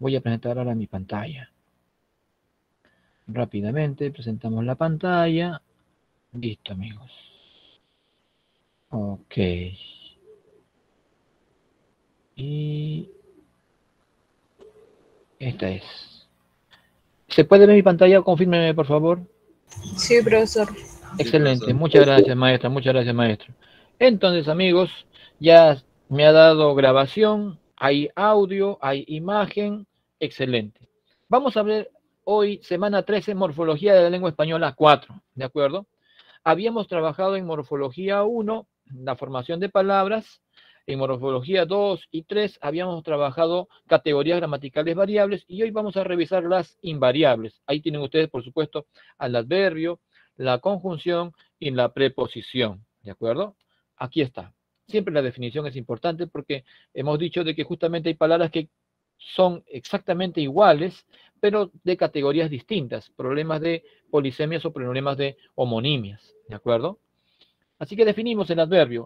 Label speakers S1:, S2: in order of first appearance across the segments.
S1: Voy a presentar ahora mi pantalla. Rápidamente presentamos la pantalla. Listo, amigos. Ok. Y esta es. ¿Se puede ver mi pantalla? Confírmeme, por favor.
S2: Sí, profesor.
S3: Sí,
S1: Excelente.
S3: profesor.
S1: Muchas gracias, maestra. Muchas gracias, maestro. Entonces, amigos, ya me ha dado grabación, hay audio, hay imagen. Excelente. Vamos a ver hoy, semana 13, morfología de la lengua española 4. ¿De acuerdo? Habíamos trabajado en morfología 1, la formación de palabras. En morfología 2 y 3 habíamos trabajado categorías gramaticales variables y hoy vamos a revisar las invariables. Ahí tienen ustedes, por supuesto, al adverbio, la conjunción y la preposición. ¿De acuerdo? Aquí está. Siempre la definición es importante porque hemos dicho de que justamente hay palabras que son exactamente iguales, pero de categorías distintas, problemas de polisemias o problemas de homonimias, ¿de acuerdo? Así que definimos el adverbio.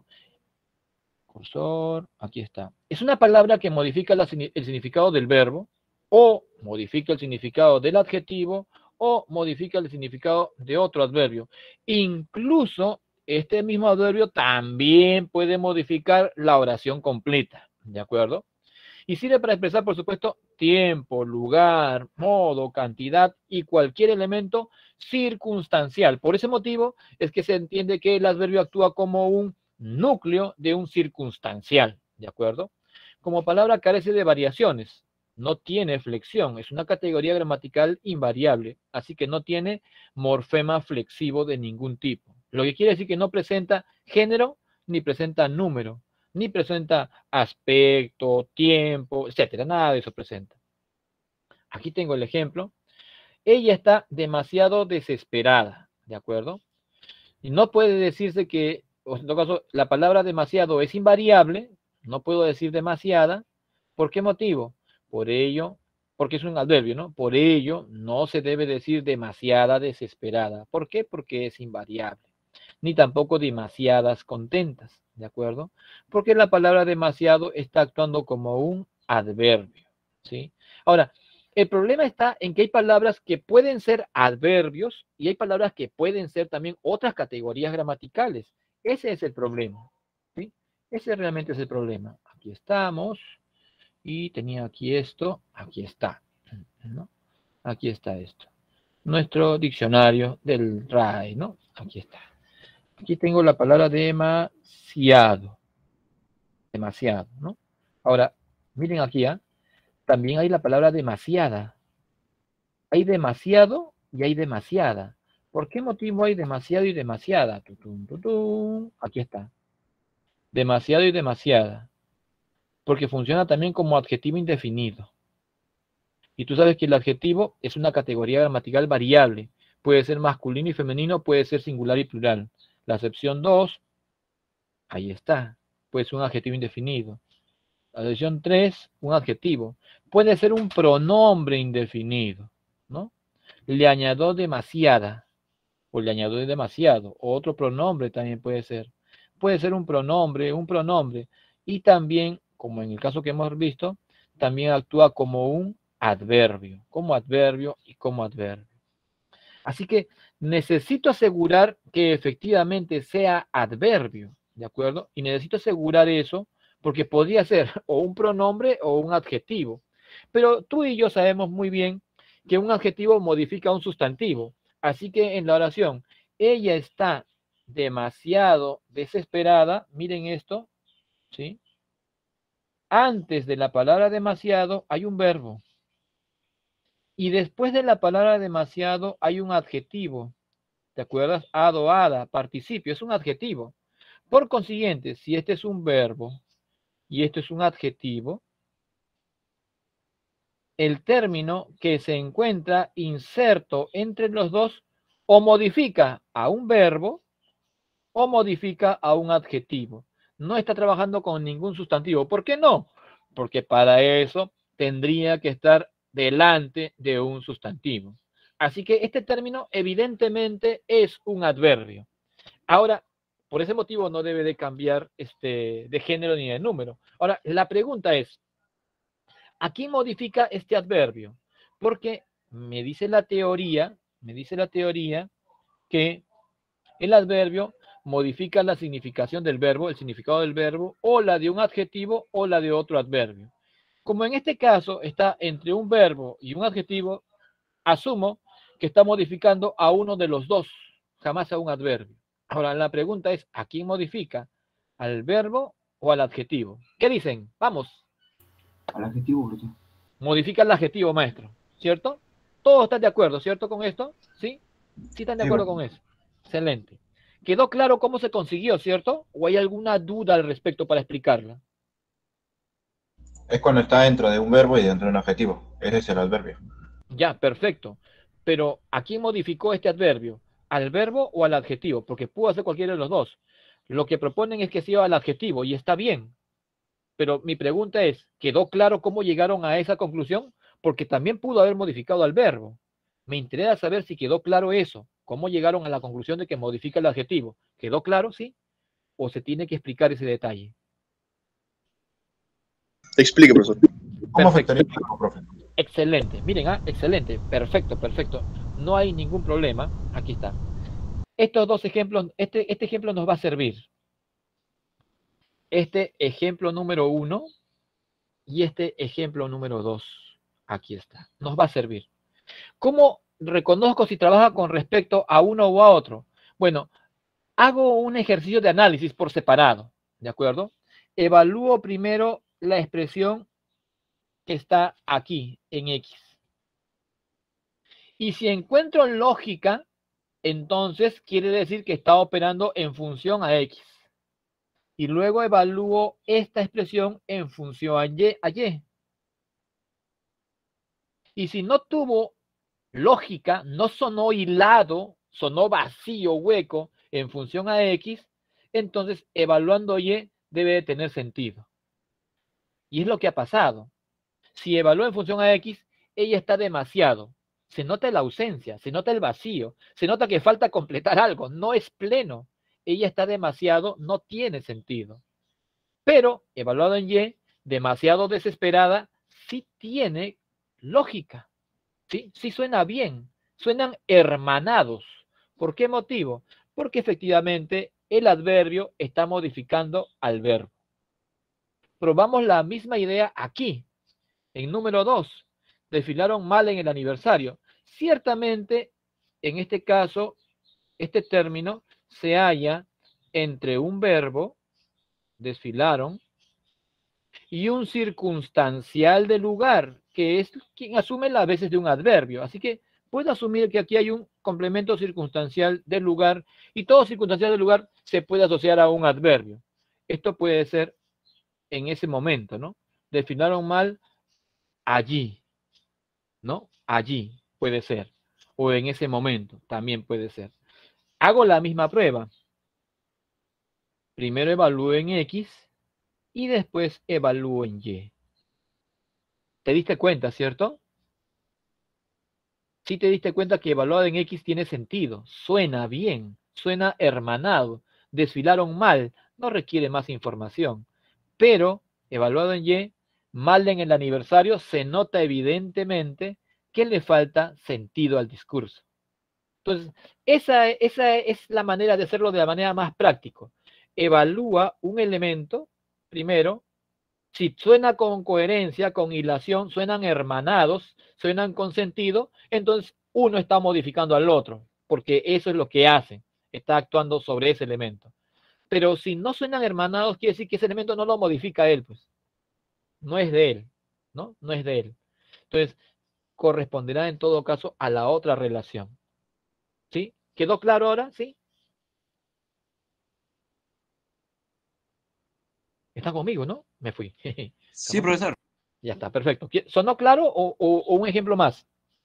S1: Cursor, aquí está. Es una palabra que modifica el significado del verbo, o modifica el significado del adjetivo, o modifica el significado de otro adverbio. Incluso este mismo adverbio también puede modificar la oración completa, ¿de acuerdo? Y sirve para expresar, por supuesto, tiempo, lugar, modo, cantidad y cualquier elemento circunstancial. Por ese motivo es que se entiende que el adverbio actúa como un núcleo de un circunstancial, ¿de acuerdo? Como palabra carece de variaciones, no tiene flexión, es una categoría gramatical invariable, así que no tiene morfema flexivo de ningún tipo. Lo que quiere decir que no presenta género ni presenta número, ni presenta aspecto, tiempo, etcétera. Nada de eso presenta. Aquí tengo el ejemplo. Ella está demasiado desesperada, ¿de acuerdo? Y no puede decirse que, o en todo caso, la palabra demasiado es invariable, no puedo decir demasiada. ¿Por qué motivo? Por ello, porque es un adverbio, ¿no? Por ello, no se debe decir demasiada desesperada. ¿Por qué? Porque es invariable. Ni tampoco demasiadas contentas, ¿de acuerdo? Porque la palabra demasiado está actuando como un adverbio, ¿sí? Ahora, el problema está en que hay palabras que pueden ser adverbios y hay palabras que pueden ser también otras categorías gramaticales. Ese es el problema, ¿sí? Ese realmente es el problema. Aquí estamos y tenía aquí esto, aquí está, ¿no? Aquí está esto. Nuestro diccionario del RAE, ¿no? Aquí está. Aquí tengo la palabra demasiado, demasiado, ¿no? Ahora, miren aquí, ¿ah? También hay la palabra demasiada. Hay demasiado y hay demasiada. ¿Por qué motivo hay demasiado y demasiada? Tutum, tutum. Aquí está. Demasiado y demasiada. Porque funciona también como adjetivo indefinido. Y tú sabes que el adjetivo es una categoría gramatical variable. Puede ser masculino y femenino, puede ser singular y plural. La acepción 2, ahí está. Puede ser un adjetivo indefinido. La acepción 3, un adjetivo. Puede ser un pronombre indefinido, ¿no? Le añadió demasiada. O le añadió demasiado, o otro pronombre también puede ser. Puede ser un pronombre, y también, como en el caso que hemos visto, también actúa como un adverbio y como adverbio. Así que necesito asegurar que efectivamente sea adverbio, ¿de acuerdo? Y necesito asegurar eso porque podría ser o un pronombre o un adjetivo. Pero tú y yo sabemos muy bien que un adjetivo modifica un sustantivo. Así que en la oración, ella está demasiado desesperada, miren esto, ¿sí? Antes de la palabra demasiado hay un verbo. Y después de la palabra demasiado hay un adjetivo. ¿Te acuerdas? Ado, ada, participio, es un adjetivo. Por consiguiente, si este es un verbo y este es un adjetivo, el término que se encuentra inserto entre los dos o modifica a un verbo o modifica a un adjetivo. No está trabajando con ningún sustantivo. ¿Por qué no? Porque para eso tendría que estar delante de un sustantivo. Así que este término evidentemente es un adverbio. Ahora, por ese motivo no debe de cambiar de género ni de número. Ahora, la pregunta es, ¿A quién modifica este adverbio? Porque me dice la teoría que el adverbio modifica la significación del verbo, el significado del verbo, o la de un adjetivo o la de otro adverbio. Como en este caso está entre un verbo y un adjetivo, asumo que está modificando a uno de los dos, jamás a un adverbio. Ahora, la pregunta es, ¿a quién modifica? ¿Al verbo o al adjetivo? ¿Qué dicen? Vamos.
S3: Al adjetivo, profesor.
S1: Modifica el adjetivo, maestro, ¿cierto? ¿Todos están de acuerdo, cierto, con esto? ¿Sí? ¿Sí están de acuerdo con eso? Excelente. ¿Quedó claro cómo se consiguió, cierto? ¿O hay alguna duda al respecto para explicarla?
S4: Es cuando está dentro de un verbo y dentro de un adjetivo. Ese es el adverbio.
S1: Ya, perfecto. Pero ¿a quién modificó este adverbio? ¿Al verbo o al adjetivo? Porque pudo hacer cualquiera de los dos. Lo que proponen es que sea al adjetivo y está bien. Pero mi pregunta es, ¿quedó claro cómo llegaron a esa conclusión? Porque también pudo haber modificado al verbo. Me interesa saber si quedó claro eso. ¿Cómo llegaron a la conclusión de que modifica el adjetivo? ¿Quedó claro, sí? ¿O se tiene que explicar ese detalle?
S5: Explique, profesor.
S4: ¿Cómo
S1: Perfecto.
S4: afectaría el verbo, profe?
S1: Excelente. Miren, excelente. Perfecto, perfecto. No hay ningún problema. Aquí está. Estos dos ejemplos, este ejemplo nos va a servir. Este ejemplo número 1 y este ejemplo número 2. Aquí está. Nos va a servir. ¿Cómo reconozco si trabaja con respecto a uno o a otro? Bueno, hago un ejercicio de análisis por separado, ¿de acuerdo? Evalúo primero la expresión que está aquí en X. Y si encuentro lógica, entonces quiere decir que está operando en función a X. Y luego evalúo esta expresión en función a Y. Y si no tuvo lógica, no sonó hilado, sonó vacío, hueco, en función a X, entonces evaluando Y debe de tener sentido. Y es lo que ha pasado. Si evalúa en función a X, ella está demasiado. Se nota la ausencia, se nota el vacío, se nota que falta completar algo, no es pleno. Ella está demasiado, no tiene sentido. Pero, evaluado en Y, demasiado desesperada, sí tiene lógica. ¿Sí? Sí suena bien, suenan hermanados. ¿Por qué motivo? Porque efectivamente el adverbio está modificando al verbo. Probamos la misma idea aquí. En número 2, desfilaron mal en el aniversario. Ciertamente, en este caso, este término se halla entre un verbo, desfilaron, y un circunstancial de lugar, que es quien asume las veces de un adverbio. Así que puedo asumir que aquí hay un complemento circunstancial del lugar, y todo circunstancial del lugar se puede asociar a un adverbio. Esto puede ser en ese momento, ¿no? Desfilaron mal allí, ¿no? Allí puede ser. O en ese momento también puede ser. Hago la misma prueba. Primero evalúo en X y después evalúo en Y. ¿Te diste cuenta, cierto? Sí te diste cuenta que evaluado en X tiene sentido. Suena bien, suena hermanado. Desfilaron mal, no requiere más información. Pero, evaluado en Y, mal en el aniversario, se nota evidentemente que le falta sentido al discurso. Entonces, esa es la manera de hacerlo de la manera más práctica. Evalúa un elemento, primero, si suena con coherencia, con hilación, suenan hermanados, suenan con sentido, entonces uno está modificando al otro, porque eso es lo que hace, está actuando sobre ese elemento. Pero si no suenan hermanados, quiere decir que ese elemento no lo modifica él, pues. No es de él, ¿no? No es de él. Entonces, corresponderá en todo caso a la otra relación. ¿Sí? ¿Quedó claro ahora? ¿Sí? ¿Están conmigo, no? Me fui.
S3: Sí, profesor.
S1: Ya está, perfecto. ¿Sonó claro o un ejemplo más?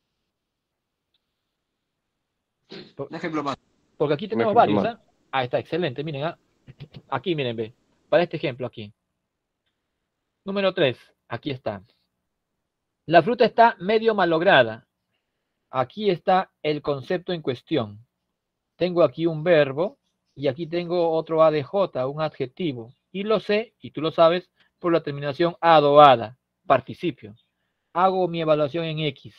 S3: Un ejemplo más.
S1: Porque aquí tenemos varios, ¿eh? Ah, está, excelente. Miren, aquí, miren, ve. Para este ejemplo aquí. Número 3, aquí está. La fruta está medio malograda. Aquí está el concepto en cuestión. Tengo aquí un verbo y aquí tengo otro ADJ, un adjetivo. Y lo sé, y tú lo sabes, por la terminación adoada, participio. hago mi evaluación en X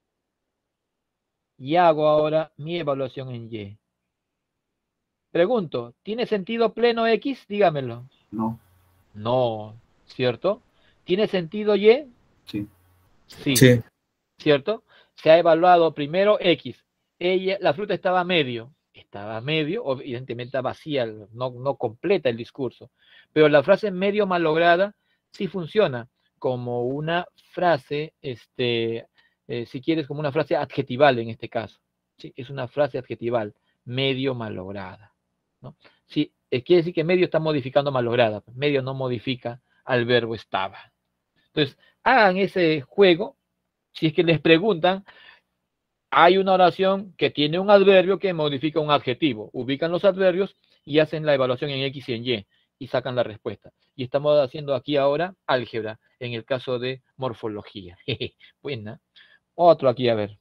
S1: y hago ahora mi evaluación en Y. Pregunto, ¿tiene sentido pleno X? Dígamelo.
S3: No.
S1: No, ¿cierto? ¿Tiene sentido Y?
S3: Sí.
S1: Sí,
S5: Sí.
S1: ¿cierto? Se ha evaluado primero X. La fruta estaba medio, evidentemente vacía, no completa el discurso. Pero la frase medio malograda sí funciona como una frase, si quieres, como una frase adjetival en este caso. ¿Sí? Es una frase adjetival, medio malograda, ¿no? Sí, quiere decir que medio está modificando malograda, medio no modifica al verbo estaba. Entonces, hagan ese juego. Si es que les preguntan, hay una oración que tiene un adverbio que modifica un adjetivo. Ubican los adverbios y hacen la evaluación en X y en Y y sacan la respuesta. Y estamos haciendo aquí ahora álgebra en el caso de morfología. Buena. Otro aquí, a ver.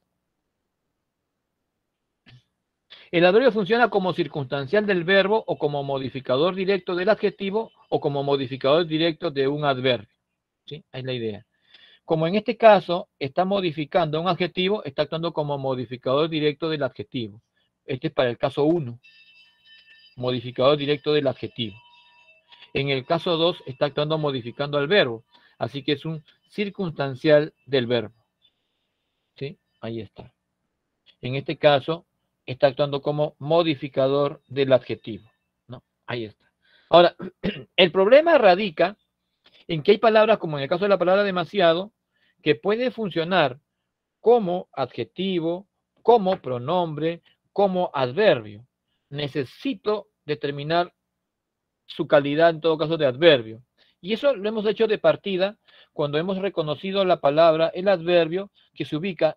S1: El adverbio funciona como circunstancial del verbo o como modificador directo del adjetivo o como modificador directo de un adverbio. ¿Sí? Ahí es la idea. Como en este caso está modificando un adjetivo, está actuando como modificador directo del adjetivo. Este es para el caso 1, modificador directo del adjetivo. En el caso 2 está actuando modificando al verbo, así que es un circunstancial del verbo. ¿Sí? Ahí está. En este caso está actuando como modificador del adjetivo, ¿no? Ahí está. Ahora, el problema radica en que hay palabras, como en el caso de la palabra demasiado, que puede funcionar como adjetivo, como pronombre, como adverbio. Necesito determinar su calidad, en todo caso, de adverbio. Y eso lo hemos hecho de partida cuando hemos reconocido la palabra, el adverbio, que se ubica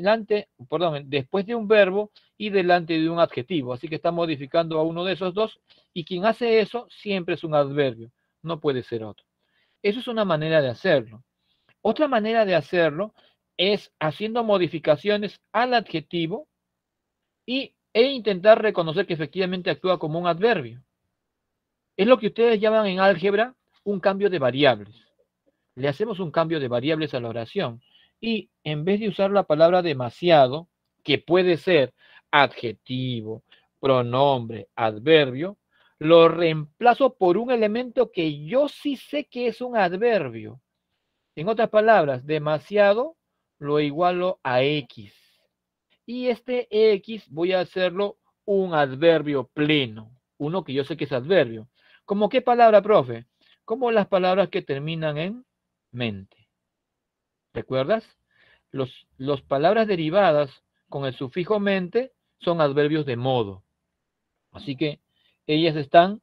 S1: después de un verbo y delante de un adjetivo. Así que está modificando a uno de esos dos, y quien hace eso siempre es un adverbio, no puede ser otro. Eso es una manera de hacerlo. Otra manera de hacerlo es haciendo modificaciones al adjetivo e intentar reconocer que efectivamente actúa como un adverbio. Es lo que ustedes llaman en álgebra un cambio de variables. Le hacemos un cambio de variables a la oración y en vez de usar la palabra demasiado, que puede ser adjetivo, pronombre, adverbio, lo reemplazo por un elemento que yo sí sé que es un adverbio. En otras palabras, demasiado lo igualo a X. Y este X voy a hacerlo un adverbio pleno, uno que yo sé que es adverbio. ¿Cómo qué palabra, profe? Como las palabras que terminan en mente. ¿Recuerdas? Las palabras derivadas con el sufijo mente son adverbios de modo. Así que ellas están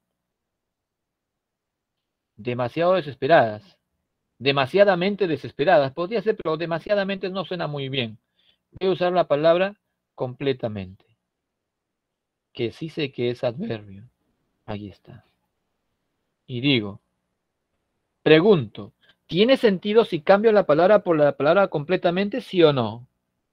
S1: demasiado desesperadas. Demasiadamente desesperadas. Podría ser, pero demasiadamente no suena muy bien. Voy a usar la palabra completamente, que sí sé que es adverbio. Ahí está. Y digo, pregunto, ¿tiene sentido si cambio la palabra por la palabra completamente, sí o no?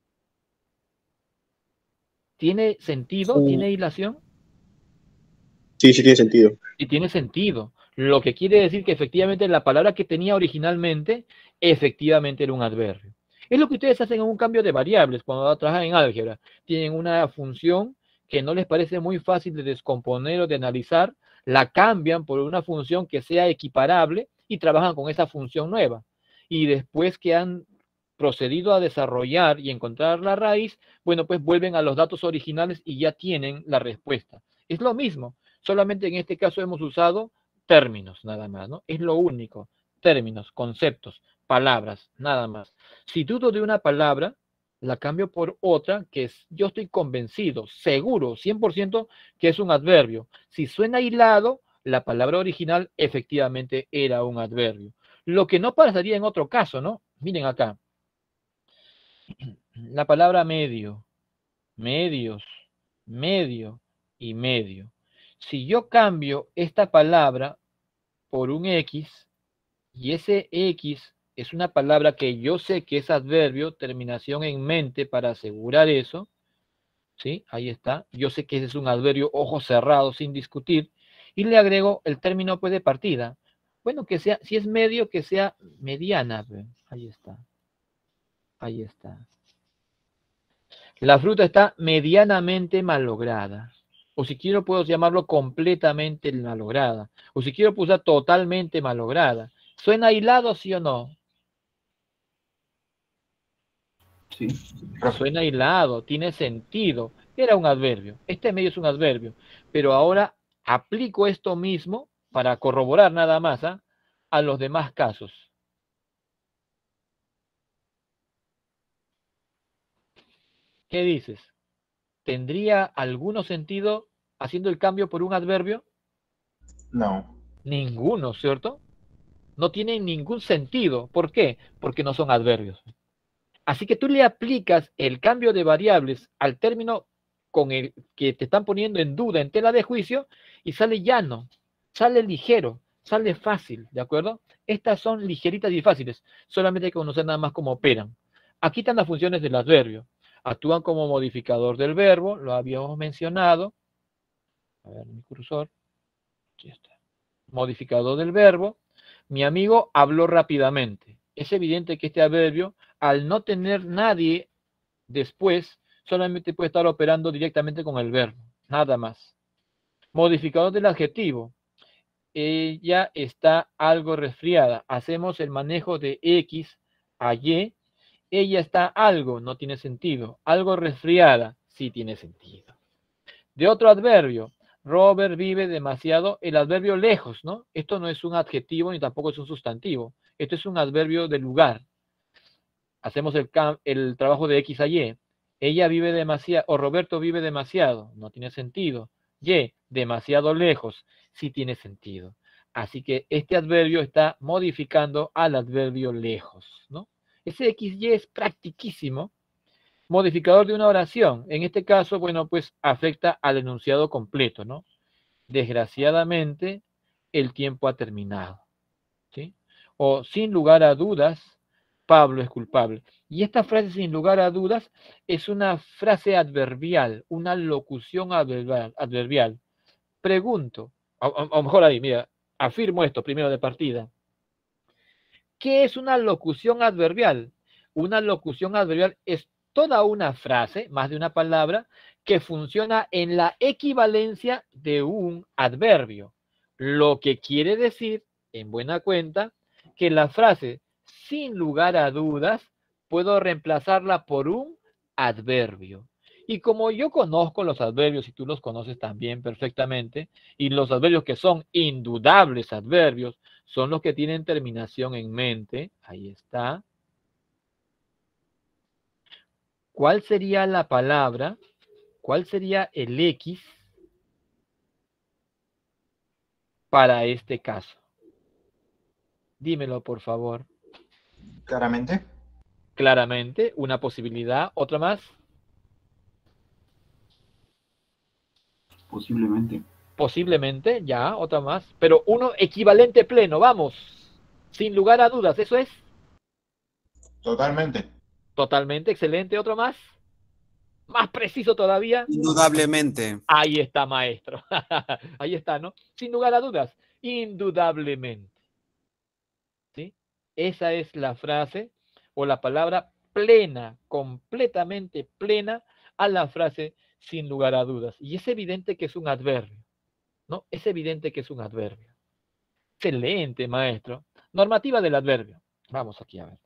S1: ¿Tiene sentido? ¿Tiene hilación?
S5: Sí, sí tiene sentido.
S1: Y tiene sentido. Lo que quiere decir que efectivamente la palabra que tenía originalmente, efectivamente era un adverbio. Es lo que ustedes hacen en un cambio de variables cuando trabajan en álgebra. Tienen una función que no les parece muy fácil de descomponer o de analizar, la cambian por una función que sea equiparable y trabajan con esa función nueva. Y después que han procedido a desarrollar y encontrar la raíz, bueno, pues vuelven a los datos originales y ya tienen la respuesta. Es lo mismo, solamente en este caso hemos usado términos nada más, ¿no? Es lo único, términos, conceptos, palabras, nada más. Si dudo de una palabra, la cambio por otra que yo estoy convencido, seguro, 100% que es un adverbio. Si suena hilado, la palabra original efectivamente era un adverbio. Lo que no pasaría en otro caso, ¿no? Miren acá. La palabra medio, medios, medio y medio. Si yo cambio esta palabra por un X y ese X es una palabra que yo sé que es adverbio, terminación en mente para asegurar eso, ¿sí? Ahí está. Yo sé que ese es un adverbio, ojos cerrados, sin discutir, y le agrego el término pues, de partida. Bueno, que sea, si es medio, que sea mediana. Ahí está. Ahí está. La fruta está medianamente malograda. O si quiero puedo llamarlo completamente malograda. O si quiero usar totalmente malograda. ¿Suena hilado, sí o no?
S3: Sí.
S1: Suena hilado, tiene sentido. Era un adverbio. Este medio es un adverbio. Pero ahora aplico esto mismo para corroborar nada más a los demás casos. ¿Qué dices? ¿Tendría alguno sentido haciendo el cambio por un adverbio?
S4: No.
S1: Ninguno, ¿cierto? No tienen ningún sentido. ¿Por qué? Porque no son adverbios. Así que tú le aplicas el cambio de variables al término con el que te están poniendo en duda, en tela de juicio, y sale llano, sale ligero, sale fácil, ¿de acuerdo? Estas son ligeritas y fáciles, solamente hay que conocer nada más cómo operan. Aquí están las funciones del adverbio. Actúan como modificador del verbo, lo habíamos mencionado. A ver, mi cursor. Aquí está. Modificador del verbo. Mi amigo habló rápidamente. Es evidente que este adverbio, al no tener nadie después, solamente puede estar operando directamente con el verbo, nada más. Modificador del adjetivo. Ella está algo resfriada. Hacemos el manejo de X a Y. Ella está algo, no tiene sentido. Algo resfriada, sí tiene sentido. De otro adverbio, Robert vive demasiado, el adverbio lejos, ¿no? Esto no es un adjetivo ni tampoco es un sustantivo. Esto es un adverbio de lugar. Hacemos el trabajo de X a Y. Ella vive demasiado, o Roberto vive demasiado, no tiene sentido. Y, demasiado lejos, sí tiene sentido. Así que este adverbio está modificando al adverbio lejos, ¿no? Ese XY es practiquísimo. Modificador de una oración. En este caso, bueno, pues afecta al enunciado completo, ¿no? Desgraciadamente, el tiempo ha terminado, ¿sí? O sin lugar a dudas, Pablo es culpable. Y esta frase, sin lugar a dudas, es una frase adverbial, una locución adverbial. Pregunto, o mejor ahí, mira, afirmo esto primero de partida. ¿Qué es una locución adverbial? Una locución adverbial es toda una frase, más de una palabra, que funciona en la equivalencia de un adverbio. Lo que quiere decir, en buena cuenta, que la frase, sin lugar a dudas, puedo reemplazarla por un adverbio. Y como yo conozco los adverbios, y tú los conoces también perfectamente, y los adverbios que son indudables adverbios, son los que tienen terminación en mente. Ahí está. ¿Cuál sería la palabra? ¿Cuál sería el X para este caso? Dímelo, por favor.
S4: Claramente.
S1: Claramente, una posibilidad. ¿Otra más?
S3: Posiblemente.
S1: Posiblemente, ya, otra más. Pero uno equivalente pleno, vamos. Sin lugar a dudas, ¿eso es?
S4: Totalmente.
S1: Totalmente, excelente. ¿Otro más? Más preciso todavía.
S6: Indudablemente.
S1: Ahí está, maestro. Ahí está, ¿no? Sin lugar a dudas, indudablemente. ¿Sí? Esa es la frase o la palabra plena, completamente plena a la frase sin lugar a dudas. Y es evidente que es un adverbio, ¿no? Es evidente que es un adverbio. Excelente, maestro. Normativa del adverbio. Vamos aquí a ver.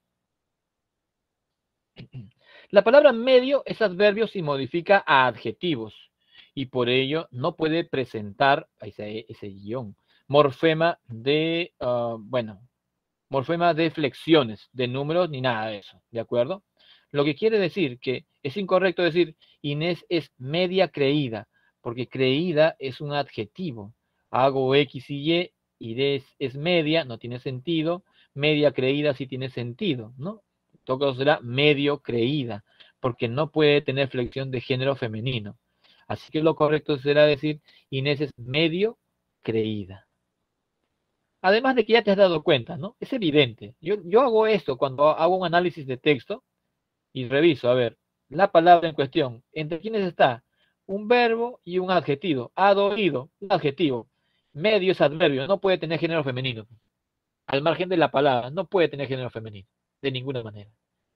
S1: La palabra medio es adverbio si modifica a adjetivos y por ello no puede presentar ese guión, morfema de, morfema de flexiones, de números ni nada de eso, ¿de acuerdo? Lo que quiere decir que es incorrecto decir Inés es media creída, porque creída es un adjetivo. Hago X y Y, Inés es media, no tiene sentido, media creída sí tiene sentido, ¿no? Todo será medio creída, porque no puede tener flexión de género femenino. Así que lo correcto será decir Inés es medio creída. Además de que ya te has dado cuenta, ¿no? Es evidente. Yo hago esto cuando hago un análisis de texto y reviso, a ver, la palabra en cuestión, ¿entre quiénes está? Un verbo y un adjetivo. Oído, un adjetivo. Medio es adverbio, no puede tener género femenino. Al margen de la palabra, no puede tener género femenino, de ninguna manera.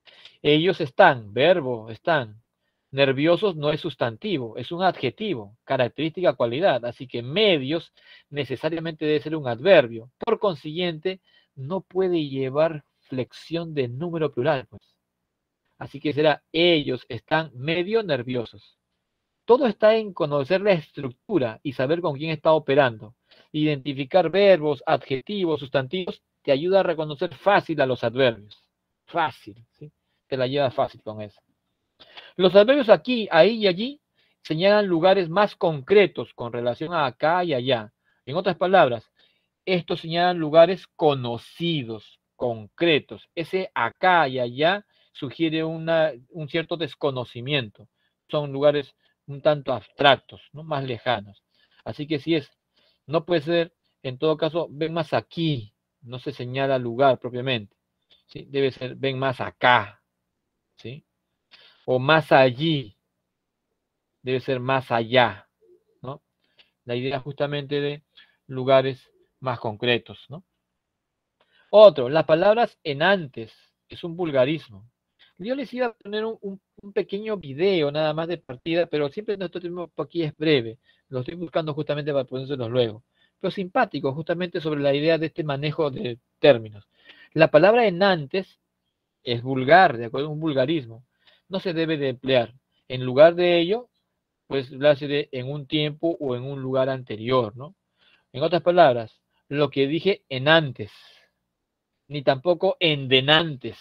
S1: Ellos están, verbo, están. Nerviosos no es sustantivo, es un adjetivo, característica, cualidad. Así que medios necesariamente debe ser un adverbio. Por consiguiente, no puede llevar flexión de número plural, pues. Así que será, ellos están medio nerviosos. Todo está en conocer la estructura y saber con quién está operando. Identificar verbos, adjetivos, sustantivos, te ayuda a reconocer fácil a los adverbios. Fácil, ¿sí? Te la llevas fácil con eso. Los adverbios aquí, ahí y allí señalan lugares más concretos con relación a acá y allá. En otras palabras, estos señalan lugares conocidos, concretos. Ese acá y allá sugiere un cierto desconocimiento. Son lugares un tanto abstractos, ¿no? Más lejanos. Así que si es, no puede ser, en todo caso, ven más aquí, no se señala lugar propiamente. ¿Sí? Debe ser, ven más acá, ¿sí? O más allí, debe ser más allá, ¿no? La idea justamente de lugares más concretos, ¿no? Otro, las palabras en antes, es un vulgarismo. Yo les iba a poner un pequeño video nada más de partida, pero siempre nuestro tiempo aquí es breve. Lo estoy buscando justamente para ponérselos luego. Pero simpático, justamente sobre la idea de este manejo de términos. La palabra en antes es vulgar, de acuerdo a un vulgarismo. No se debe de emplear. En lugar de ello, pues hablarse de en un tiempo o en un lugar anterior, ¿no? En otras palabras, lo que dije en antes, ni tampoco en denantes.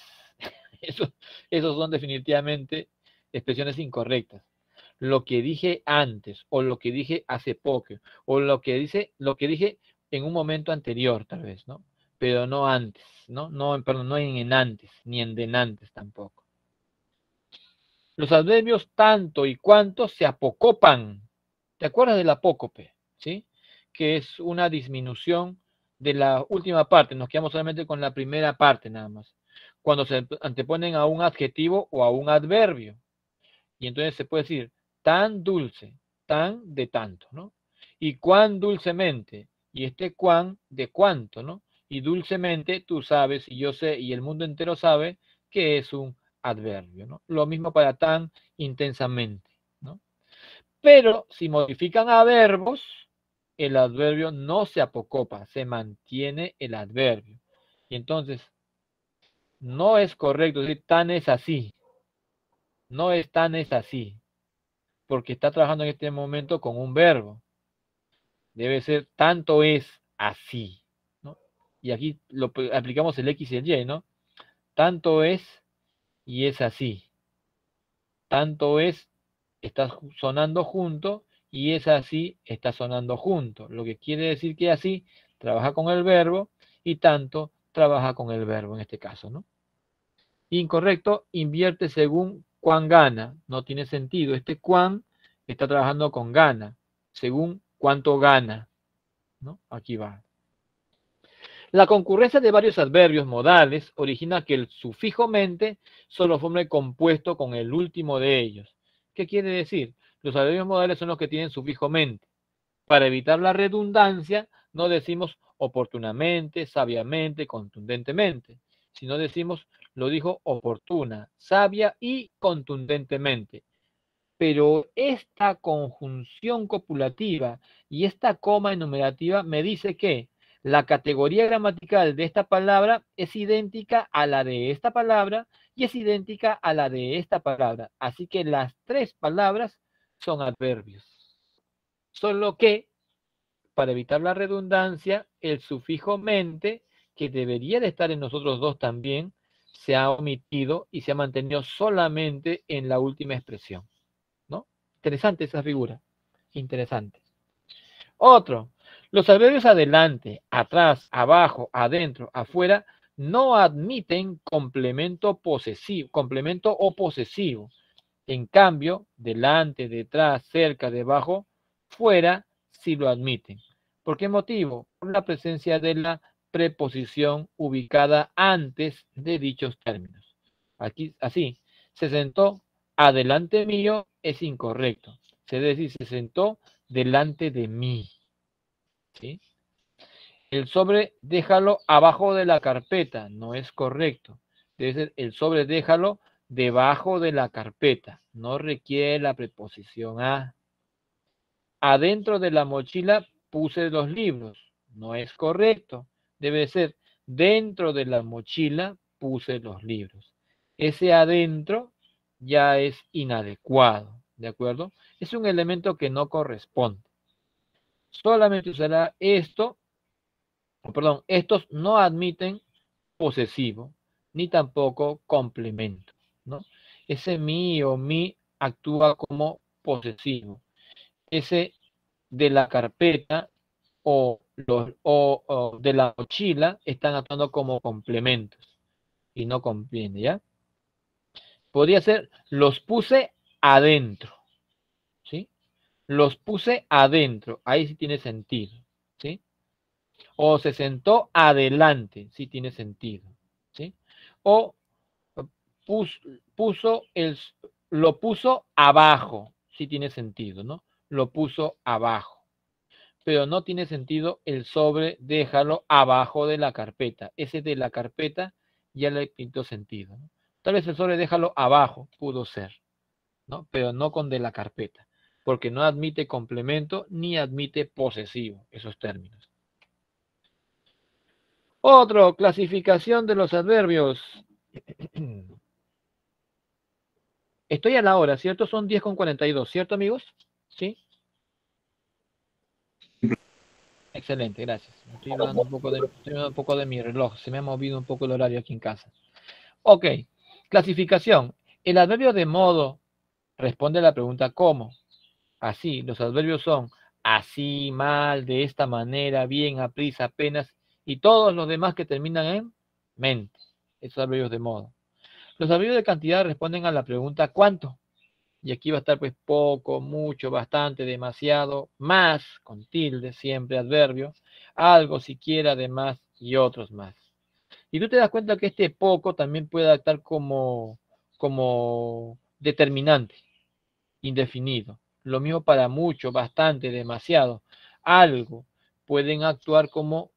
S1: Esos son definitivamente expresiones incorrectas. Lo que dije antes, o lo que dije hace poco, o lo que dije en un momento anterior, tal vez, ¿no? Pero no antes, ¿no? No, perdón, no en antes, ni en denantes tampoco. Los adverbios tanto y cuanto se apocopan. ¿Te acuerdas del apócope? ¿Sí? Que es una disminución de la última parte. Nos quedamos solamente con la primera parte nada más. Cuando se anteponen a un adjetivo o a un adverbio. Y entonces se puede decir tan dulce, tan de tanto, ¿no? Y cuán dulcemente. Y este cuán de cuánto, ¿no? Y dulcemente tú sabes y yo sé y el mundo entero sabe que es un adverbio, ¿no? Lo mismo para tan intensamente, ¿no? Pero si modifican a verbos, el adverbio no se apocopa, se mantiene el adverbio. Y entonces, no es correcto decir tan es así. No es tan es así, porque está trabajando en este momento con un verbo. Debe ser tanto es así, ¿no? Y aquí aplicamos el X y el Y, ¿no? Tanto es y es así. Tanto es, está sonando junto, y es así, está sonando junto. Lo que quiere decir que así trabaja con el verbo y tanto trabaja con el verbo en este caso, ¿no? Incorrecto, invierte según cuán gana. No tiene sentido. Este cuán está trabajando con gana, según cuánto gana, ¿no? Aquí va. La concurrencia de varios adverbios modales origina que el sufijo mente solo forme compuesto con el último de ellos. ¿Qué quiere decir? Los adverbios modales son los que tienen sufijo mente. Para evitar la redundancia, no decimos oportunamente, sabiamente, contundentemente, sino decimos lo dijo oportuna, sabia y contundentemente. Pero esta conjunción copulativa y esta coma enumerativa me dice que la categoría gramatical de esta palabra es idéntica a la de esta palabra y es idéntica a la de esta palabra. Así que las tres palabras son adverbios. Solo que, para evitar la redundancia, el sufijo mente, que debería de estar en nosotros dos también, se ha omitido y se ha mantenido solamente en la última expresión, ¿no? Interesante esa figura. Interesante. Otro. Los adverbios adelante, atrás, abajo, adentro, afuera, no admiten complemento posesivo, complemento o posesivo. En cambio, delante, detrás, cerca, debajo, fuera, sí lo admiten. ¿Por qué motivo? Por la presencia de la preposición ubicada antes de dichos términos. Aquí, así, se sentó adelante mío es incorrecto. Se debe decir, se sentó delante de mí. ¿Sí? El sobre déjalo abajo de la carpeta, no es correcto. Debe ser el sobre déjalo debajo de la carpeta. No requiere la preposición a. Adentro de la mochila puse los libros. No es correcto. Debe ser dentro de la mochila puse los libros. Ese adentro ya es inadecuado. ¿De acuerdo? Es un elemento que no corresponde. Solamente usará esto, perdón, estos no admiten posesivo, ni tampoco complemento, ¿no? Ese mi o mi actúa como posesivo. Ese de la carpeta o de la mochila están actuando como complementos y no conviene, ¿ya? Podría ser, los puse adentro, ¿sí? Los puse adentro, ahí sí tiene sentido, ¿sí? O se sentó adelante, sí tiene sentido, ¿sí? O puso lo puso abajo, sí tiene sentido, ¿no? Lo puso abajo. Pero no tiene sentido el sobre, déjalo abajo de la carpeta. Ese de la carpeta ya le pintó sentido, ¿no? Tal vez el sobre déjalo abajo, pudo ser, ¿no? Pero no con de la carpeta, porque no admite complemento ni admite posesivo, esos términos. Otro, clasificación de los adverbios. Estoy a la hora, ¿cierto? Son 10:42, ¿cierto, amigos? ¿Sí? Excelente, gracias. Estoy hablando un poco de mi reloj. Se me ha movido un poco el horario aquí en casa. Ok, clasificación. El adverbio de modo responde a la pregunta ¿cómo? Así, los adverbios son así, mal, de esta manera, bien, aprisa, apenas, y todos los demás que terminan en mente. Esos adverbios de modo. Los adverbios de cantidad responden a la pregunta ¿cuánto? Y aquí va a estar pues poco, mucho, bastante, demasiado, más, con tilde, siempre adverbio, algo, siquiera, de más y otros más. Y tú te das cuenta que este poco también puede actuar como determinante, indefinido. Lo mismo para mucho, bastante, demasiado, algo. Pueden actuar como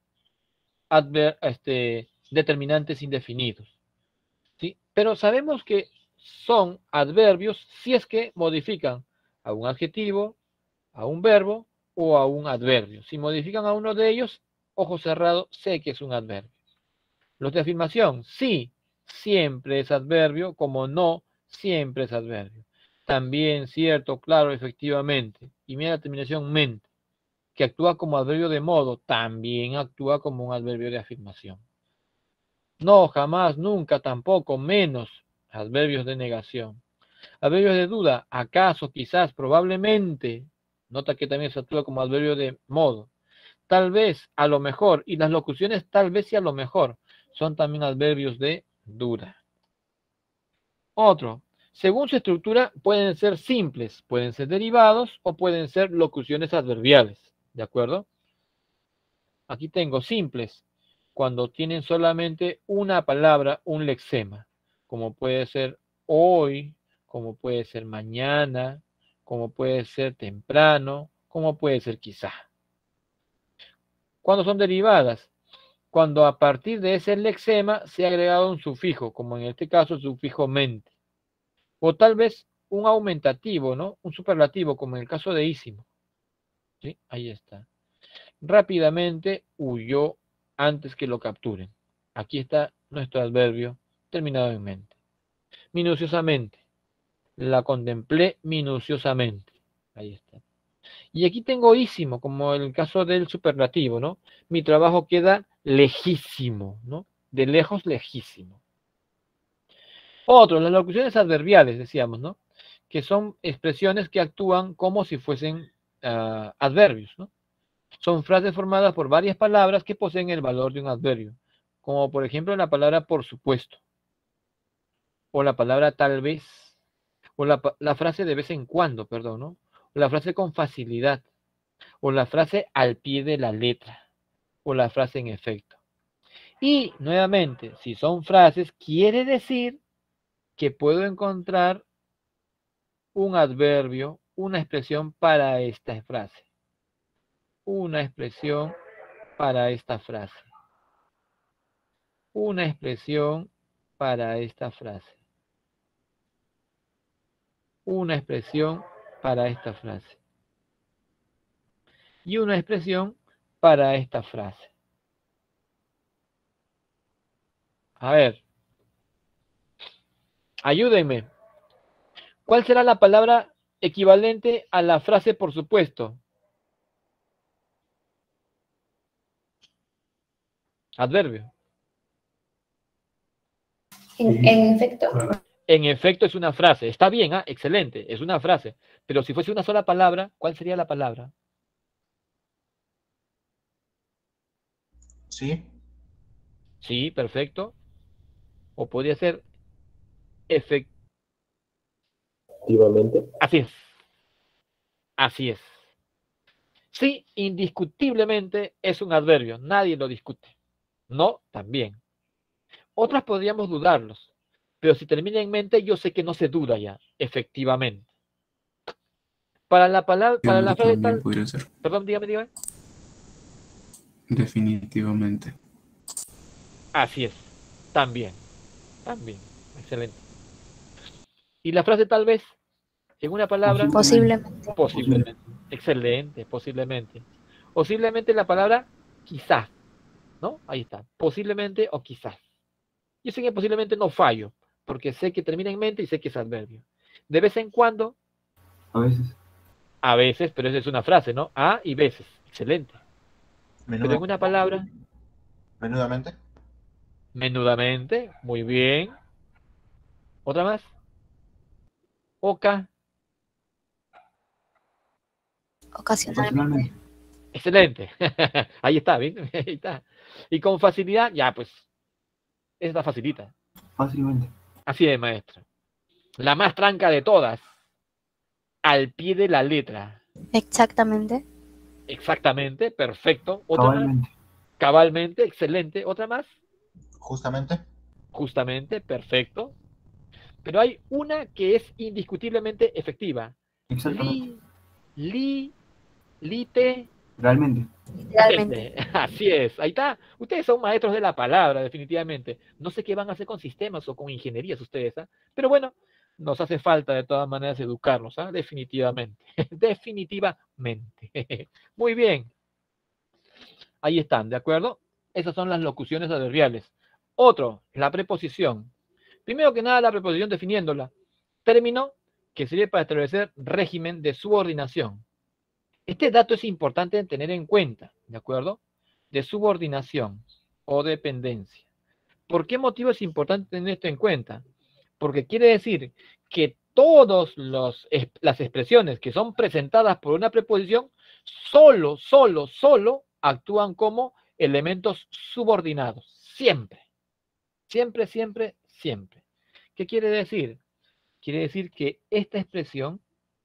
S1: determinantes indefinidos. ¿Sí? Pero sabemos que son adverbios si es que modifican a un adjetivo, a un verbo o a un adverbio. Si modifican a uno de ellos, ojo cerrado, sé que es un adverbio. Los de afirmación, sí, siempre es adverbio, como no, siempre es adverbio. También, cierto, claro, efectivamente. Y mira la terminación mente, que actúa como adverbio de modo, también actúa como un adverbio de afirmación. No, jamás, nunca, tampoco, menos, adverbios de negación. Adverbios de duda, acaso, quizás, probablemente. Nota que también se actúa como adverbio de modo. Tal vez, a lo mejor. Y las locuciones tal vez y a lo mejor son también adverbios de duda. Otro. Según su estructura, pueden ser simples, pueden ser derivados o pueden ser locuciones adverbiales. ¿De acuerdo? Aquí tengo simples, cuando tienen solamente una palabra, un lexema, como puede ser hoy, como puede ser mañana, como puede ser temprano, como puede ser quizá. Cuando son derivadas, cuando a partir de ese lexema se ha agregado un sufijo, como en este caso el sufijo mente, o tal vez un aumentativo, ¿no? Un superlativo, como en el caso de ísimo. ¿Sí? Ahí está. Rápidamente huyó antes que lo capturen. Aquí está nuestro adverbio terminado en mente. Minuciosamente. La contemplé minuciosamente. Ahí está. Y aquí tengo ísimo, como el caso del superlativo, ¿no? Mi trabajo queda lejísimo, ¿no? De lejos, lejísimo. Otro, las locuciones adverbiales, decíamos, ¿no? Que son expresiones que actúan como si fuesen adverbios, ¿no? Son frases formadas por varias palabras que poseen el valor de un adverbio, como por ejemplo la palabra por supuesto, o la palabra tal vez, o la frase de vez en cuando, perdón, ¿no? O la frase con facilidad, o la frase al pie de la letra, o la frase en efecto. Y nuevamente, si son frases, quiere decir que puedo encontrar un adverbio, una expresión para esta frase. Una expresión para esta frase. Una expresión para esta frase. una expresión para esta frase. Y una expresión para esta frase. A ver. Ayúdenme. ¿Cuál será la palabra equivalente a la frase por supuesto? Adverbio.
S6: En efecto.
S1: En efecto es una frase. Está bien, excelente, es una frase. Pero si fuese una sola palabra, ¿cuál sería la palabra?
S4: Sí.
S1: Sí, perfecto. O podría ser efectivamente. Así es. Así es. Sí, indiscutiblemente es un adverbio. Nadie lo discute. No, también. Otras podríamos dudarlos. Pero si termina en mente, yo sé que no se duda ya. Efectivamente. Para la palabra, para la frase tal.
S7: Podría ser.
S1: Perdón, dígame.
S7: Definitivamente.
S1: Así es. También. Excelente. Y la frase tal vez, en una palabra.
S6: Posiblemente.
S1: Posiblemente. Excelente, posiblemente. Posiblemente la palabra quizás. ¿No? Ahí está. Posiblemente o quizás. Yo sé que posiblemente no fallo, porque sé que termina en mente y sé que es adverbio. De vez en cuando.
S3: A veces.
S1: A veces, pero esa es una frase, ¿no? A y veces. Excelente.
S4: Menudo.
S1: Pero en una palabra.
S4: Menudamente.
S1: Menudamente. Muy bien. ¿Otra más? Oca.
S6: Ocasionalmente.
S1: Excelente. Ahí está, ¿bien? Ahí está. Y con facilidad, ya pues. Esta facilita.
S3: Fácilmente.
S1: Así es, maestro. La más tranca de todas. Al pie de la letra.
S6: Exactamente.
S1: Exactamente, perfecto. ¿Otra
S3: Cabalmente.
S1: más? Cabalmente, excelente. ¿Otra más?
S4: Justamente.
S1: Justamente, perfecto. Pero hay una que es indiscutiblemente efectiva.
S3: Exactamente.
S1: Lite.
S3: Realmente.
S6: Realmente.
S1: Así es, ahí está. Ustedes son maestros de la palabra, definitivamente. No sé qué van a hacer con sistemas o con ingenierías ustedes, pero bueno, nos hace falta de todas maneras educarnos, definitivamente. Definitivamente. Muy bien. Ahí están, ¿de acuerdo? Esas son las locuciones adverbiales. Otro, la preposición. Primero que nada, la preposición definiéndola. Término que sirve para establecer régimen de subordinación. Este dato es importante tener en cuenta, ¿de acuerdo? De subordinación o dependencia. ¿Por qué motivo es importante tener esto en cuenta? Porque quiere decir que todas las expresiones que son presentadas por una preposición solo actúan como elementos subordinados. Siempre. Siempre. ¿Qué quiere decir? Quiere decir que esta expresión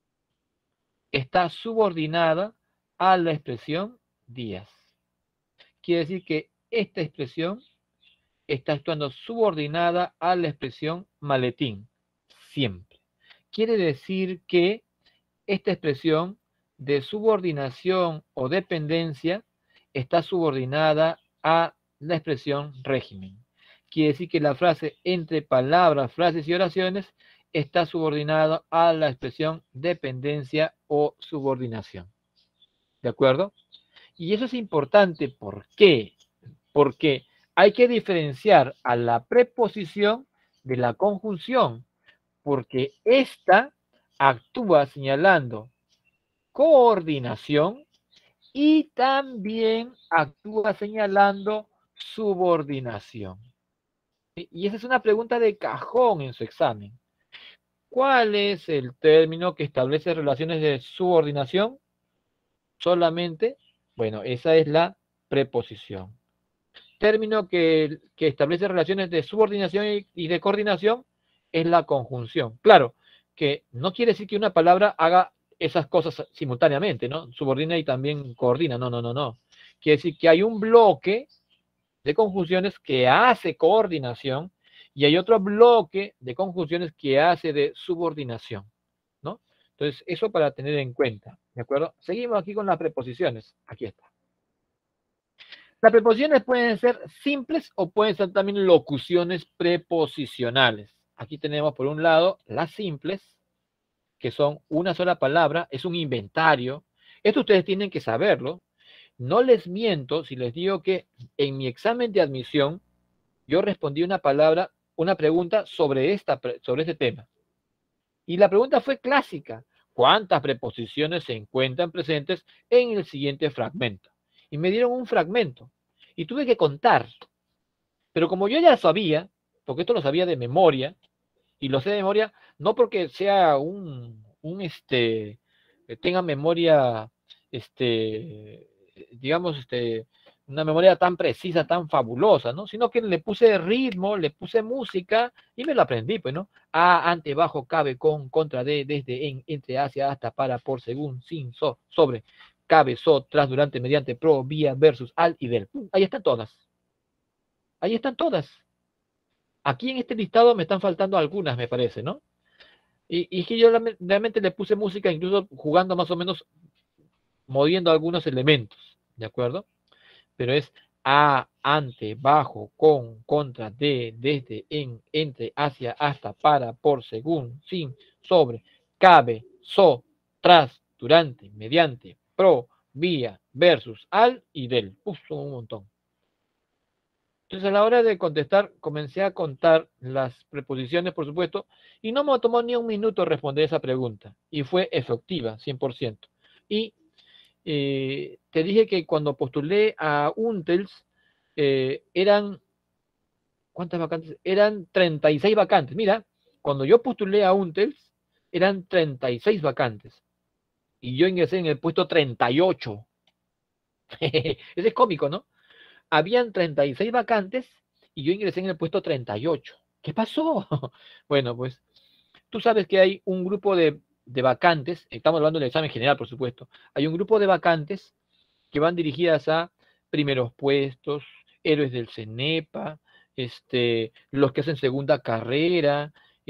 S1: está subordinada a la expresión días. Quiere decir que esta expresión está actuando subordinada a la expresión maletín, siempre. Quiere decir que esta expresión de subordinación o dependencia está subordinada a la expresión régimen. Quiere decir que la frase entre palabras, frases y oraciones está subordinada a la expresión dependencia o subordinación. ¿De acuerdo? Y eso es importante. ¿Por qué? Porque hay que diferenciar a la preposición de la conjunción, porque esta actúa señalando coordinación y también actúa señalando subordinación. Y esa es una pregunta de cajón en su examen. ¿Cuál es el término que establece relaciones de subordinación? Solamente, bueno, esa es la preposición. Término que establece relaciones de subordinación y de coordinación es la conjunción. Claro, que no quiere decir que una palabra haga esas cosas simultáneamente, ¿no? Subordina y también coordina, no. Quiere decir que hay un bloque de conjunciones que hace coordinación y hay otro bloque de conjunciones que hace de subordinación, ¿no? Entonces, eso para tener en cuenta, ¿de acuerdo? Seguimos aquí con las preposiciones. Aquí está. Las preposiciones pueden ser simples o pueden ser también locuciones preposicionales. Aquí tenemos por un lado las simples, que son una sola palabra, es un inventario. Esto ustedes tienen que saberlo. No les miento si les digo que en mi examen de admisión yo respondí una pregunta sobre este tema. Y la pregunta fue clásica. ¿Cuántas preposiciones se encuentran presentes en el siguiente fragmento? Y me dieron un fragmento. Y tuve que contar. Pero como yo ya sabía, porque esto lo sabía de memoria, y lo sé de memoria, no porque sea tenga memoria, digamos, una memoria tan precisa, tan fabulosa, ¿no? Sino que le puse ritmo, le puse música y me lo aprendí, pues, ¿no? A, ante, bajo, cabe, con, contra, de, desde, en, entre, hacia, hasta, para, por, según, sin, sobre, cabe, tras, durante, mediante, pro, vía, versus, al y del. Ahí están todas. Ahí están todas. Aquí en este listado me están faltando algunas, me parece, ¿no? Y es que yo realmente le puse música, incluso jugando más o menos, moviendo algunos elementos, ¿de acuerdo? Pero es a, ante, bajo, con, contra, de, desde, en, entre, hacia, hasta, para, por, según, sin, sobre, cabe, tras, durante, mediante, pro, vía, versus, al y del. Son un montón. Entonces, a la hora de contestar, comencé a contar las preposiciones, por supuesto, y no me tomó ni un minuto responder esa pregunta. Y fue efectiva, 100%. Y te dije que cuando postulé a UNTELS, eran, ¿cuántas vacantes? Eran 36 vacantes. Mira, cuando yo postulé a UNTELS, eran 36 vacantes. Y yo ingresé en el puesto 38. Ese es cómico, ¿no? Habían 36 vacantes y yo ingresé en el puesto 38. ¿Qué pasó? Bueno, pues tú sabes que hay un grupo de vacantes, estamos hablando del examen general, por supuesto, hay un grupo de vacantes que van dirigidas a primeros puestos, héroes del CENEPA, los que hacen segunda carrera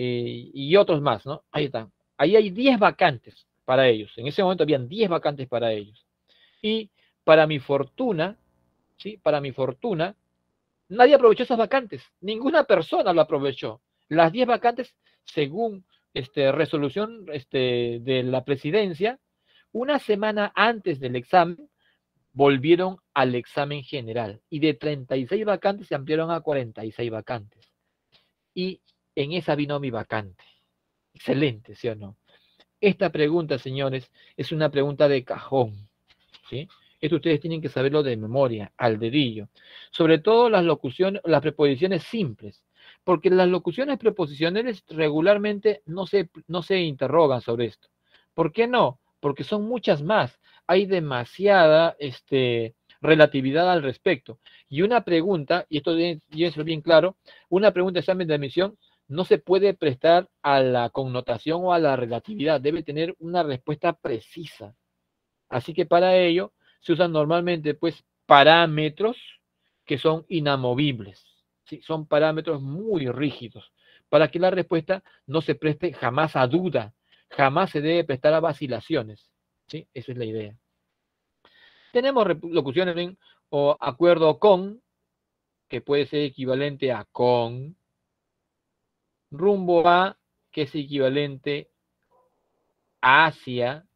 S1: y otros más, ¿no? Ahí están. Ahí hay 10 vacantes para ellos. En ese momento habían 10 vacantes para ellos. Y para mi fortuna, ¿sí? Para mi fortuna, nadie aprovechó esas vacantes. Ninguna persona lo aprovechó. Las 10 vacantes, según resolución de la presidencia, una semana antes del examen, volvieron al examen general. Y de 36 vacantes se ampliaron a 46 vacantes. Y en esa vino mi vacante. Excelente, ¿sí o no? Esta pregunta, señores, es una pregunta de cajón, ¿sí? Esto ustedes tienen que saberlo de memoria, al dedillo. Sobre todo las locuciones, las preposiciones simples, porque las locuciones preposicionales regularmente no se interrogan sobre esto. ¿Por qué no? Porque son muchas más. Hay demasiada relatividad al respecto. Y una pregunta, y esto debe ser bien claro, una pregunta de examen de admisión no se puede prestar a la connotación o a la relatividad. Debe tener una respuesta precisa. Así que para ello se usan normalmente pues parámetros que son inamovibles, ¿sí? Son parámetros muy rígidos para que la respuesta no se preste jamás a duda, jamás se debe prestar a vacilaciones, ¿sí? Esa es la idea. Tenemos locuciones en o acuerdo con, que puede ser equivalente a con, rumbo a, que es equivalente hacia.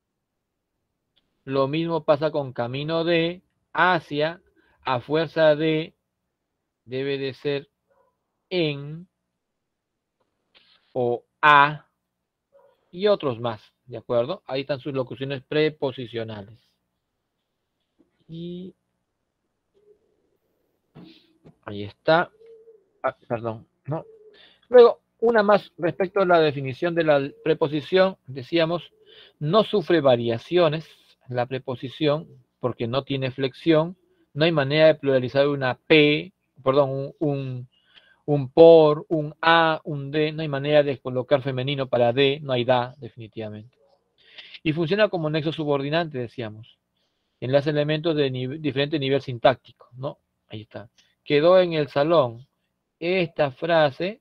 S1: Lo mismo pasa con camino de, hacia, a fuerza de, debe de ser en o a y otros más, ¿de acuerdo? Ahí están sus locuciones preposicionales. Y ahí está. Perdón, ¿no? Luego, una más respecto a la definición de la preposición, decíamos, no sufre variaciones la preposición porque no tiene flexión, no hay manera de pluralizar una P, perdón, un por, un a, un de, no hay manera de colocar femenino para de, no hay da, definitivamente. Y funciona como nexo subordinante, decíamos. Enlace elementos de diferente nivel sintáctico, ¿no? Ahí está. Quedó en el salón. Esta frase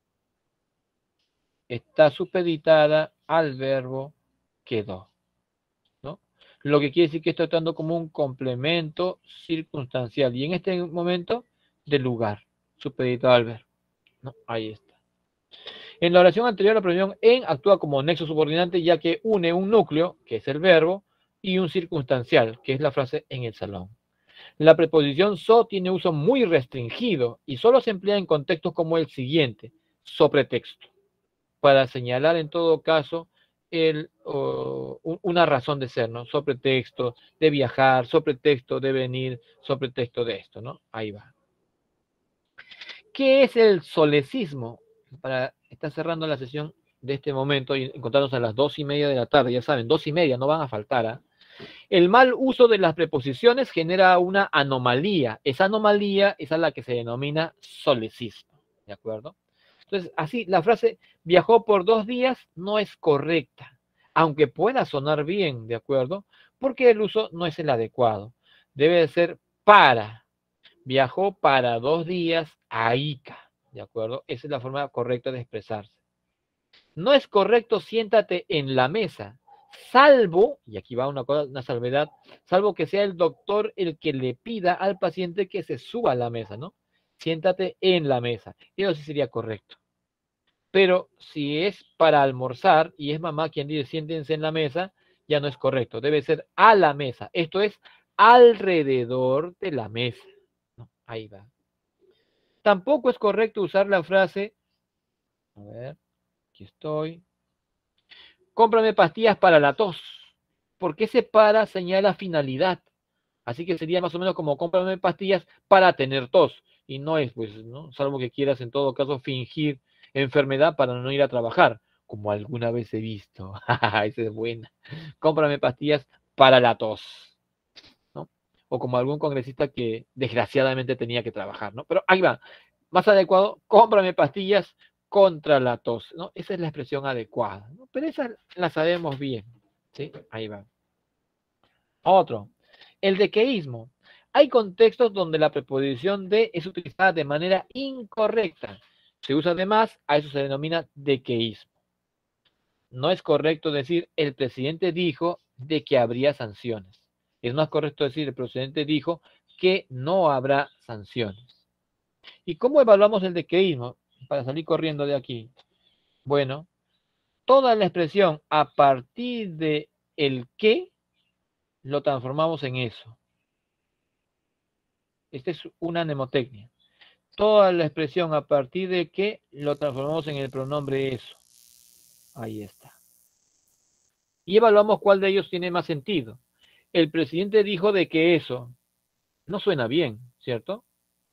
S1: está supeditada al verbo quedó, ¿no? Lo que quiere decir que estoy tratando como un complemento circunstancial. Y en este momento, de lugar, supeditado al verbo, ¿no? Ahí está. En la oración anterior, la preposición en actúa como nexo subordinante, ya que une un núcleo, que es el verbo, y un circunstancial, que es la frase en el salón. La preposición so tiene uso muy restringido y solo se emplea en contextos como el siguiente, sopretexto, para señalar en todo caso una razón de ser, ¿no? Sopretexto de viajar, sopretexto de venir, sopretexto de esto, ¿no? Ahí va. ¿Qué es el solecismo? Para estar cerrando la sesión de este momento y encontrarnos a las 2:30 de la tarde, ya saben, 2:30, no van a faltar, ¿eh? El mal uso de las preposiciones genera una anomalía. Esa anomalía es a la que se denomina solecismo, ¿de acuerdo? Entonces, así, la frase viajó por 2 días no es correcta, aunque pueda sonar bien, ¿de acuerdo? Porque el uso no es el adecuado. Debe de ser para. Viajó para 2 días a Ica, ¿de acuerdo? Esa es la forma correcta de expresarse. No es correcto siéntate en la mesa, salvo, y aquí va una salvedad, salvo que sea el doctor el que le pida al paciente que se suba a la mesa, ¿no? Siéntate en la mesa. Eso sí sería correcto. Pero si es para almorzar y es mamá quien dice siéntense en la mesa, ya no es correcto. Debe ser a la mesa. Esto es alrededor de la mesa. No, ahí va. Tampoco es correcto usar la frase, a ver, aquí estoy, cómprame pastillas para la tos, porque ese para señala finalidad. Así que sería más o menos como cómprame pastillas para tener tos. Y no es, pues, ¿no? Salvo que quieras en todo caso fingir enfermedad para no ir a trabajar, como alguna vez he visto. Esa es buena. Cómprame pastillas para la tos, ¿no? O como algún congresista que desgraciadamente tenía que trabajar, ¿no? Pero ahí va. Más adecuado, cómprame pastillas contra la tos, ¿no? Esa es la expresión adecuada, ¿no? Pero esa la sabemos bien, ¿sí? Ahí va. Otro. El dequeísmo. Hay contextos donde la preposición de es utilizada de manera incorrecta. Se usa además, a eso se denomina dequeísmo. No es correcto decir el presidente dijo de que habría sanciones. Es más correcto decir el presidente dijo que no habrá sanciones. ¿Y cómo evaluamos el dequeísmo? Para salir corriendo de aquí. Bueno, toda la expresión a partir de el que lo transformamos en eso. Esta es una mnemotecnia. Toda la expresión a partir de que lo transformamos en el pronombre eso. Ahí está. Y evaluamos cuál de ellos tiene más sentido. El presidente dijo de que eso no suena bien, ¿cierto?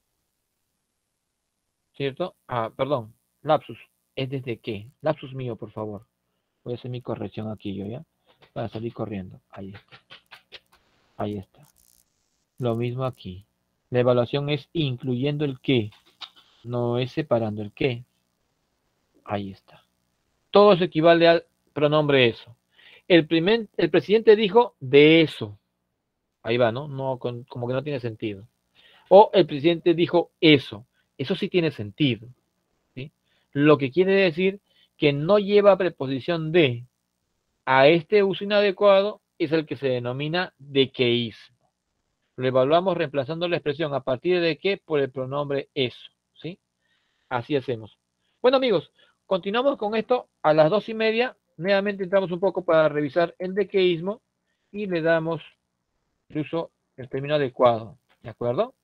S1: ¿Cierto? Ah, perdón, lapsus. Es desde qué. Lapsus mío, por favor. Voy a hacer mi corrección aquí yo, ¿ya? Para salir corriendo. Ahí está. Ahí está. Lo mismo aquí. La evaluación es incluyendo el qué. No es separando el qué. Ahí está. Todo eso equivale al pronombre eso. El presidente dijo de eso. Ahí va, ¿no? Como que no tiene sentido. O el presidente dijo eso. Eso sí tiene sentido, ¿sí? Lo que quiere decir que no lleva preposición de. A este uso inadecuado es el que se denomina dequeísmo. Lo evaluamos reemplazando la expresión a partir de qué por el pronombre eso, ¿sí? Así hacemos. Bueno, amigos, continuamos con esto a las 2:30. Nuevamente entramos un poco para revisar el dequeísmo y le damos incluso el término adecuado. ¿De acuerdo?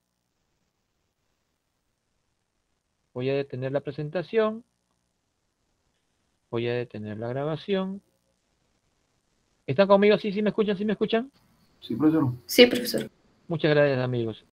S1: Voy a detener la presentación. Voy a detener la grabación. ¿Están conmigo? ¿Sí? ¿Sí me escuchan? ¿Sí me escuchan?
S3: Sí, profesor.
S2: Sí, profesor.
S1: Muchas gracias, amigos.